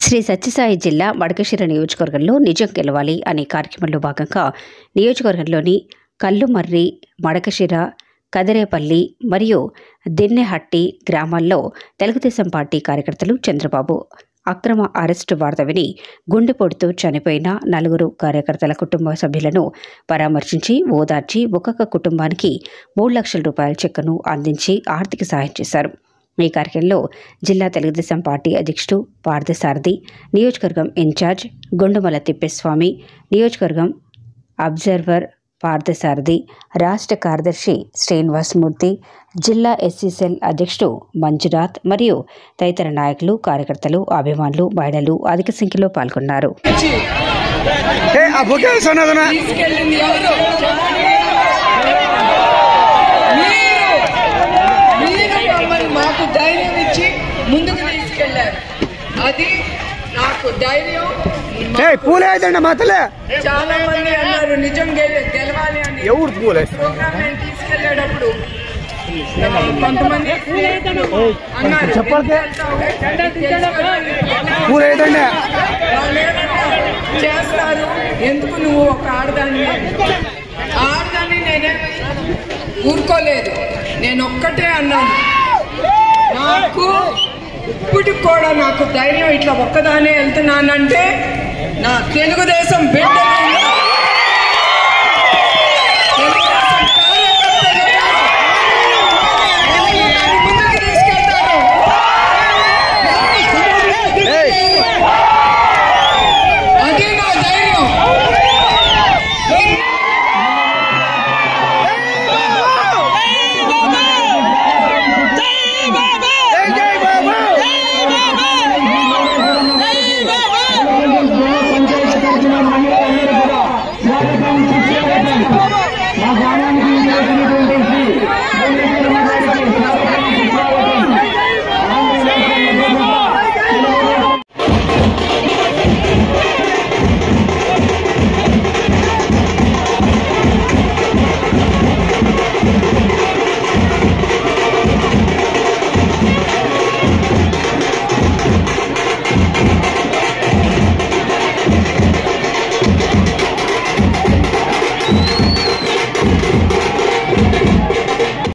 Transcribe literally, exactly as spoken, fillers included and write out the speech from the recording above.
శ్రీ సత్యసాయి జిల్లా మడకశిర నియోజకవర్గంలో నిజం గెలవాలి అనే కార్యక్రమంలో భాగంగా నియోజకవర్గంలోని కల్లుమర్రి, మడకశిర, కదిరేపల్లి మరియు దిన్నెహట్టి గ్రామాల్లో తెలుగుదేశం పార్టీ కార్యకర్తలు చంద్రబాబు అక్రమ అరెస్టు వార్త విని గుండెపోటుతో చనిపోయిన నలుగురు కార్యకర్తల కుటుంబ సభ్యులను పరామర్శించి ఓదార్చి ఒక్కొక్క కుటుంబానికి మూడు లక్షల రూపాయల చెక్కును అందించి ఆర్థిక సహాయం చేశారు. ఈ కార్యక్రమంలో జిల్లా తెలుగుదేశం పార్టీ అధ్యక్షుడు పార్థసారథి, నియోజకవర్గం ఇన్ఛార్జ్ గుండుమల తిప్పేస్వామి, నియోజకవర్గం అబ్జర్వర్ పార్థసారథి, రాష్ట్ర కార్యదర్శి శ్రీనివాసమూర్తి, జిల్లా ఎస్సీ సెల్ అధ్యక్షుడు మంజునాథ్ మరియు తదితర నాయకులు, కార్యకర్తలు, అభిమానులు, మహిళలు అధిక సంఖ్యలో పాల్గొన్నారు. మాకు ధైర్యం ఇచ్చి ముందుకు తీసుకెళ్లారు. అది నాకు ధైర్యం. చాలా మంది అన్నారు నిజం గెలవాలి అని. ఎవరు ప్రోగ్రామ్ తీసుకెళ్లేటప్పుడు కొంతమంది అన్నారు చేస్తారు, ఎందుకు నువ్వు ఒక ఆడదాన్ని ఆడదాన్ని నేనే ఊరుకోలేదు. నేను ఒక్కటే అన్నాను, నాకు ఇప్పటికి కూడా నాకు ధైర్యం, ఇట్లా ఒక్కదానే వెళ్తున్నానంటే నా తెలుగుదేశం బిడ్డ